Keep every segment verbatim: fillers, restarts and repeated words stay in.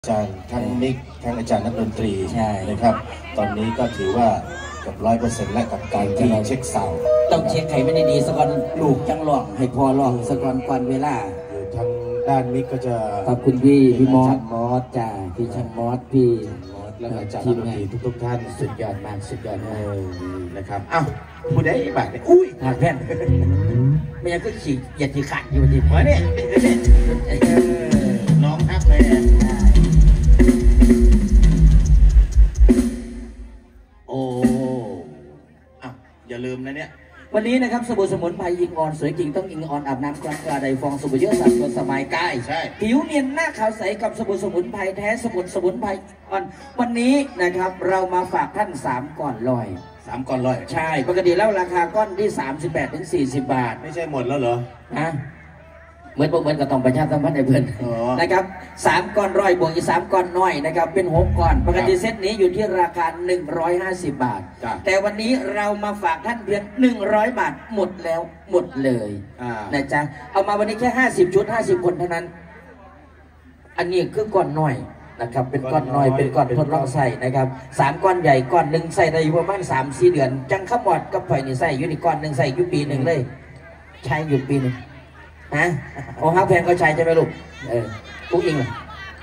อาจารย์ทั้งมิกทั้งอาจารย์นักดนตรีนะครับตอนนี้ก็ถือว่ากับร้อยเปอร์เซ็นต์และกับการที่เช็คเสาต้องเช็คไข่ไม่ได้ดีสักวันลูกจังหลอกให้พอลองสักวันก่อนเวลาอยู่ทางด้านมิกก็จะขอบคุณพี่พี่มอสมอสจ้าพี่ชันมอสพี่มอสและอาจารย์นักดนตรีทุกๆท่านสุดยอดมากสุดยอดมากนะครับอ้าวผู้ใดบ้างเนี่ยอุ้ยหากแผ่นไม่ยังก็ขี่อย่าขี่ขัดอยู่ดีมาเนี่ยน้องฮักแพงโอ้อ่ะอย่าลืมนะเนี่ยวันนี้นะครับสบู่สมุนไพรอิงออนสวยจริงต้องอิงออนอาบน้ำกลางกระไดฟองสบู่เยอะสัตว์ตัวสบายกายผิวเนียนหน้าขาวใสกับสบู่สมุนไพรแท้สมุนสมุนไพรออนวันนี้นะครับเรามาฝากท่านสามก้อนลอยสามก้อนลอยใช่ปกติแล้วราคาก้อนที่สามสิบแปดถึงสี่สิบบาทไม่ใช่หมดแล้วเหรอฮะเหมือนเหมือนกับต้องประชาสัมพันธ์ในเพื่อนนะครับสามก้อนร้อยบวกอีกสามก้อนน้อยนะครับเป็นหกก้อนปกติเซตนี้อยู่ที่ราคาหนึ่งร้อยห้าสิบบาทแต่วันนี้เรามาฝากท่านเพียงหนึ่งร้อยบาทหมดแล้วหมดเลยนะจ๊ะเอามาวันนี้แค่ห้าสิบชุดห้าสิบคนเท่านั้นอันนี้คือก้อนน้อยนะครับเป็นก้อนน้อยเป็นก้อนทดลองใส่นะครับสามก้อนใหญ่ก้อนหนึ่งใส่ได้อยู่ประมาณสามสี่เดือนจังขมอดกับไผ่นี่ใส่อยู่ในก้อนหนึ่งใส่อยู่ปีหนึ่งเลยใช้อยู่ปีหนึ่งฮะโอ้ฮักแพงก็ใช้ใช่ไหมลูกเออปุ๊กอิงเหรอ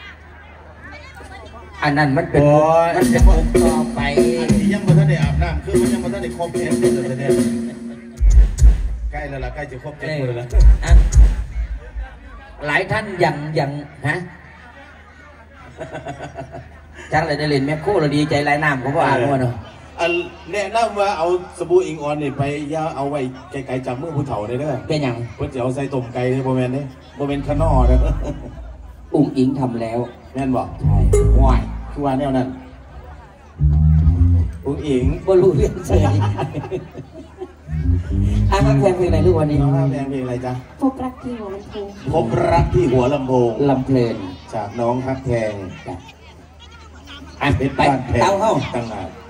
อันนั้นมันเป็นมันเป็นมุกต่อไปอันนี้ยังไม่ทันได้อาบน้ำคือมันยังไม่ทันได้ครบเจ็ดคนเลยเนี่ยใกล้แล้วล่ะใกล้จะครบเจ็ดคนแล้วหลายท่านยังยังฮะจังเลยได้เล่นแมคโครเราดีใจไร้น้ำเขาก็อ่านว่าเนาะแนะนำว่าเอาสบู่อิงออนนี่ไปย่าเอาไว้ไกลๆจับมือผู้เฒ่าได้เด้อเป็นอย่างเพื่อจะเอาใส่ต้มไก่ในโมเมนต์นี้โมเมนต์ขนอเด้ออุ้งอิงทำแล้วแม่นบอกใช่ห่วยคือว่าแนวนั้นอุ้งอิงบรูเรื่องเฉยอ่ะแพงเพลงอะไรลูกวันนี้น้องแพงเพลงอะไรจ๊ะพบรักที่หัวลำโพงพบรักที่หัวลำโพงลำเพลินจากน้องฮักแพงอ่ะเป็นไปเต้าเข้าตั้งนาน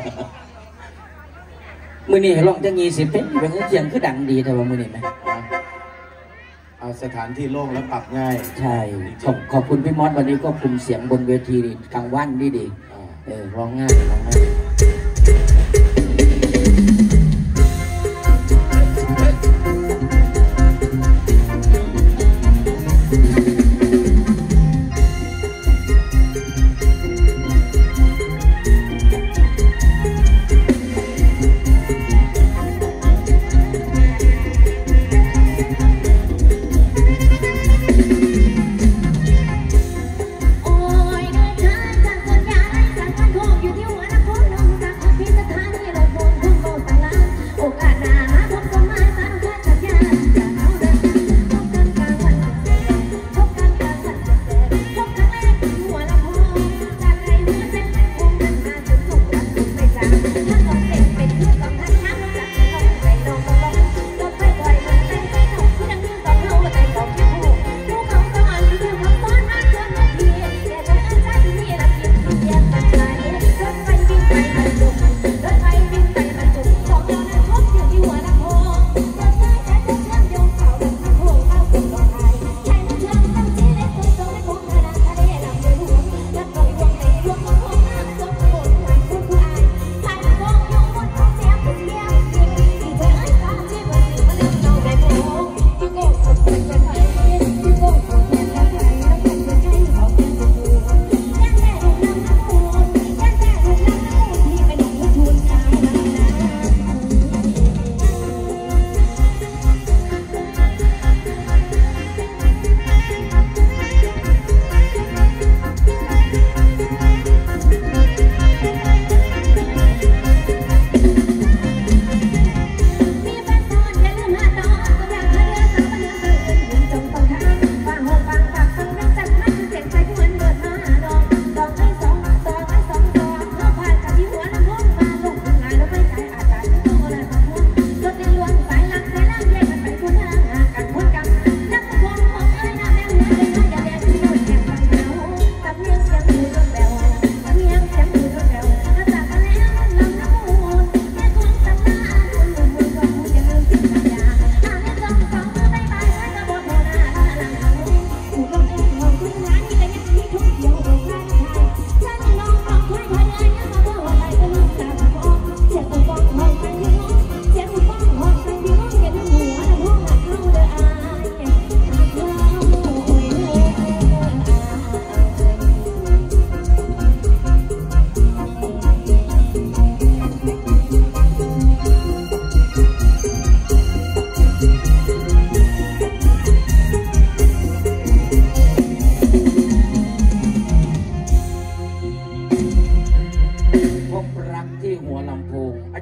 มือนี่ลองจะยี่สิบเป็นเป็นเสียงคือดังดีแต่ว่ามือนี่ไหมเอาสถานที่โล่งแล้วปรับง่ายใช่ขอบขอบคุณพี่มอสวันนี้ก็คุมเสียงบนเวทีกลางวันดีดีเออร้องง่ายร้องง่ายโอ้ยเดินทางจากคนยายจากคนโคกอยู่ที่หัวน้ำพุ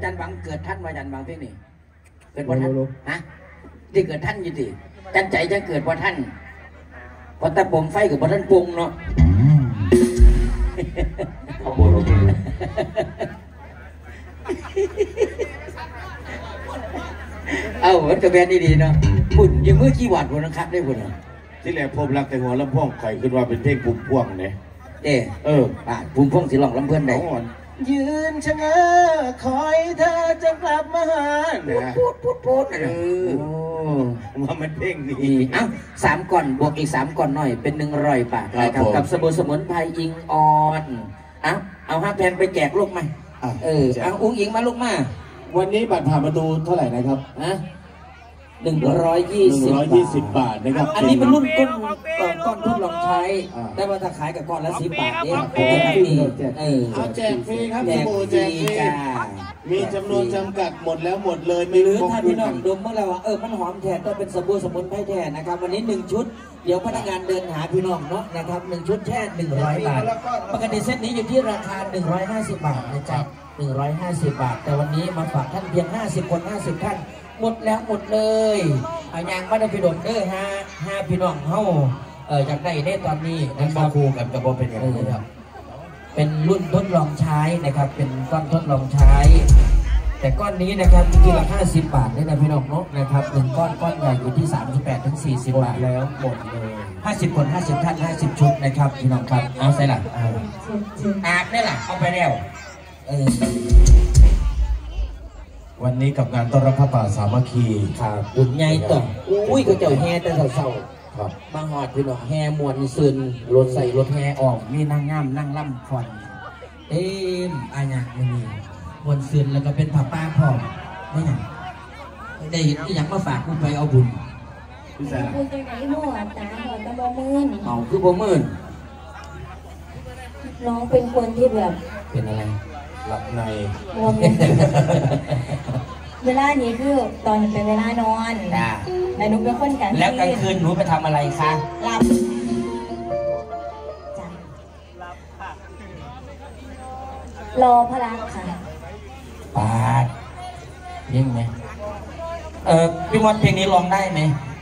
จารย์บังเกิดท่านอาจารย์บังเพียงนี่เกิดว่าท่านฮะที่เกิดท่านอยู่สิจันใจจะเกิดว่าท่านเพราะแต่ผมไฟกับว่าท่านปรุงเนาะเอ้าวัดกระเบนดีๆเนาะปุ่นยังมือขี้หวาดคนนะครับได้ปุ่นที่แรกพบรักแต่หัวลำพ่วงไข่ขึ้นว่าเป็นเพลงปุ่มพ่วงเนี่ยเออเออป่าปุ่มพ่วงสิหลอกลำเพื่อนได้ยืนชะเง้อคอยเธอจะกลับมาหาพูดพูดพูดเออว่ามันเพลงนี้เอ้าสามก่อนบวกอีกสามก่อนหน่อยเป็นหนึ่งร้อยบาทนะครับกับสบู่สมุนไพรอิงออนเอ้าเอาห้าแพงไปแจกลูกมาเออเอาอุ้งอิงมาลูกมาวันนี้บัตรผ่านประตูเท่าไหร่นะครับฮะหนึ่งร้อยยี่สิบร้อยยี่สิบบาทนะครับอันนี้เป็นรุ่นก้นก้อนทดลองใช้ได้มาถ้าขายกับก้อนละสิบบาทเองเออเอาแจกฟรีครับสบู่แจกฟรีมีจำนวนจำกัดหมดแล้วหมดเลยไม่รู้ถ้าพี่น้องดมเมื่อไหร่ว่าเออมันหอมแทนต้องเป็นสบู่สมุนไพรแทนนะครับวันนี้หนึ่งชุดเดี๋ยวพนักงานเดินหาพี่น้องเนาะนะครับหนึ่งชุดแค่หนึ่งร้อยบาทปกติเซตนี้อยู่ที่ราคาหนึ่งร้อยห้าสิบบาทนะจ๊ะหนึ่งร้อยห้าสิบบาทแต่วันนี้มาฝากท่านเพียงห้าสิบคนห้าสิบท่านหมดแล้วหมดเลยเอายางมาได้พี่ดมเด้อฮะห้าพี่น้องเฮาเออจากได้ได้ตอนนี้นะครับคู่กันกับว่าเป็นยังไงครับเป็นรุ่นทดลองใช้นะครับเป็นก้อนทดลองใช้แต่ก้อนนี้นะครับจริงๆราคาสิบบาทได้นะพี่น้องเนาะนะครับหนึ่งก้อนก้อนใหญ่อยู่ที่สามสิบแปดถึงสี่สิบบาทแล้วหมดเลยห้าสิบคนห้าสิบท่านห้าสิบชุดนะครับพี่น้องครับเอาใส่หลังอาบได้หลังเอาไปแล้วเออวันนี้กับงานต้อนรับพระป่าสามัคคีครับบุญใหญ่ต่ออุ้ยก็เจ้าแห่แต่เศร้าๆครับบางหอดพี่น้องแห่มวนซึนรถใส่รถแห่ออกมีนั่งง่ามนั่งล่ำควันเอ็มอาญะไม่มีมวนซึนแล้วก็เป็นผ้าป้าพร้อมไม่หยังได้เห็นที่ยังมาฝากกูไปเอาบุญคุณจะไหนหัวตาหัวตาบ่มื่นเอาคือบ่มื่นน้องเป็นคนที่แบบเป็นอะไรหลับในเวลานี้คือตอนเป็นเวลานอนแต่หนูเป็นคนกันแล้วกลางคืนหนูไปทำอะไรคะหลับรอพระรักค่ะปาดยิ่งไหมเออพี่มดเพลงนี้ร้องได้ไหม